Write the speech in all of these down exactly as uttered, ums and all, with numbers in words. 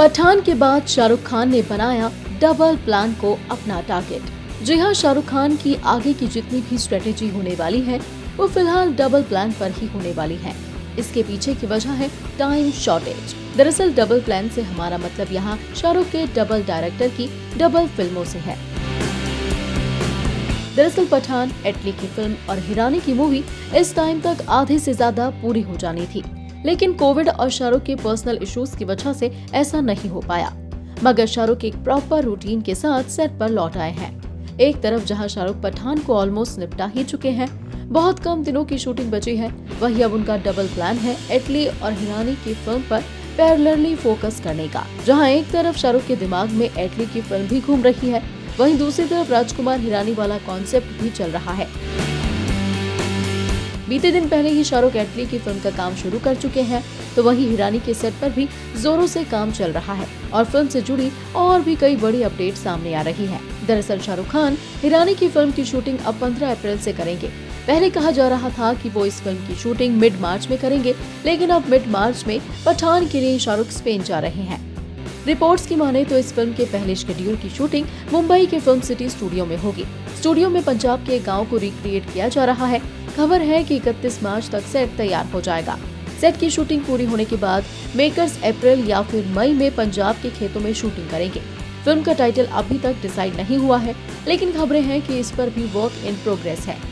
पठान के बाद शाहरुख खान ने बनाया डबल प्लान को अपना टारगेट। जी हां, शाहरुख खान की आगे की जितनी भी स्ट्रेटेजी होने वाली है वो फिलहाल डबल प्लान पर ही होने वाली है। इसके पीछे की वजह है टाइम शॉर्टेज। दरअसल डबल प्लान से हमारा मतलब यहाँ शाहरुख के डबल डायरेक्टर की डबल फिल्मों से है। दरअसल पठान, एटली की फिल्म और हिरानी की मूवी इस टाइम तक आधे से ज्यादा पूरी हो जानी थी, लेकिन कोविड और शाहरुख के पर्सनल इश्यूज की वजह से ऐसा नहीं हो पाया। मगर शाहरुख एक प्रॉपर रूटीन के साथ सेट पर लौट आए हैं। एक तरफ जहां शाहरुख पठान को ऑलमोस्ट निपटा ही चुके हैं, बहुत कम दिनों की शूटिंग बची है, वही अब उनका डबल प्लान है एटली और हिरानी की फिल्म पर पैरेलली फोकस करने का। जहां एक तरफ शाहरुख के दिमाग में एटली की फिल्म भी घूम रही है, वहीं दूसरी तरफ राजकुमार हिरानी वाला कॉन्सेप्ट भी चल रहा है। बीते दिन पहले ही शाहरुख एटली की फिल्म का काम शुरू कर चुके हैं, तो वहीं हिरानी के सेट पर भी जोरों से काम चल रहा है और फिल्म से जुड़ी और भी कई बड़ी अपडेट सामने आ रही हैं। दरअसल शाहरुख खान हिरानी की फिल्म की शूटिंग अब पंद्रह अप्रैल से करेंगे। पहले कहा जा रहा था कि वो इस फिल्म की शूटिंग मिड मार्च में करेंगे, लेकिन अब मिड मार्च में पठान के लिए शाहरुख स्पेन जा रहे हैं। रिपोर्ट्स की माने तो इस फिल्म के पहले शेड्यूल की शूटिंग मुंबई के फिल्म सिटी स्टूडियो में होगी। स्टूडियो में पंजाब के गाँव को रिक्रिएट किया जा रहा है। खबर है कि इकतीस मार्च तक सेट तैयार हो जाएगा। सेट की शूटिंग पूरी होने के बाद मेकर्स अप्रैल या फिर मई में पंजाब के खेतों में शूटिंग करेंगे। फिल्म का टाइटल अभी तक डिसाइड नहीं हुआ है, लेकिन खबरें हैं कि इस पर भी वर्क इन प्रोग्रेस है।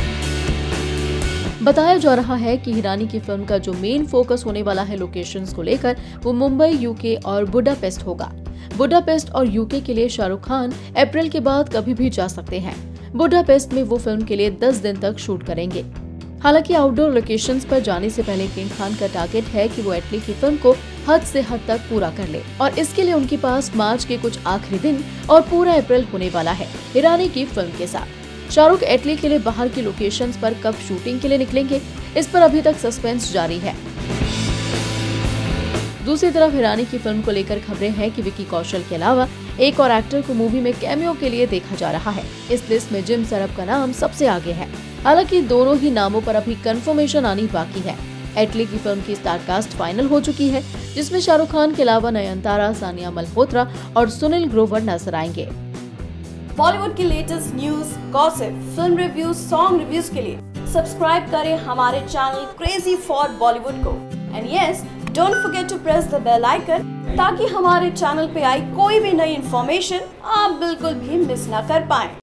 बताया जा रहा है कि हिरानी की फिल्म का जो मेन फोकस होने वाला है लोकेशंस को लेकर, वो मुंबई, यूके और बुडापेस्ट होगा। बुडापेस्ट और यूके के लिए शाहरुख खान अप्रैल के बाद कभी भी जा सकते हैं। बुडापेस्ट में वो फिल्म के लिए दस दिन तक शूट करेंगे। हालांकि आउटडोर लोकेशंस पर जाने से पहले किंग खान का टारगेट है कि वो एटली की फिल्म को हद से हद तक पूरा कर ले, और इसके लिए उनके पास मार्च के कुछ आखिरी दिन और पूरा अप्रैल होने वाला है हिरानी की फिल्म के साथ। शाहरुख एटली के लिए बाहर की लोकेशंस पर कब शूटिंग के लिए निकलेंगे, इस पर अभी तक सस्पेंस जारी है। दूसरी तरफ हिरानी की फिल्म को लेकर खबरें हैं कि विकी कौशल के अलावा एक और एक्टर को मूवी में कैमियो के लिए देखा जा रहा है। इस लिस्ट में जिम सरफ का नाम सबसे आगे है। हालांकि दोनों ही नामों पर अभी कंफर्मेशन आनी बाकी है। एटली की फिल्म की स्टार कास्ट फाइनल हो चुकी है, जिसमें शाहरुख खान के अलावा नयनतारा, सानिया मल्होत्रा और सुनील ग्रोवर नजर आएंगे। बॉलीवुड की latest news, gossip, film reviews, song reviews के लिए सब्सक्राइब करें हमारे चैनल क्रेजी फॉर बॉलीवुड को। And yes, don't forget to press the bell icon, ताकि हमारे चैनल पे आई कोई भी नई इन्फॉर्मेशन आप बिल्कुल भी मिस ना कर पाएं।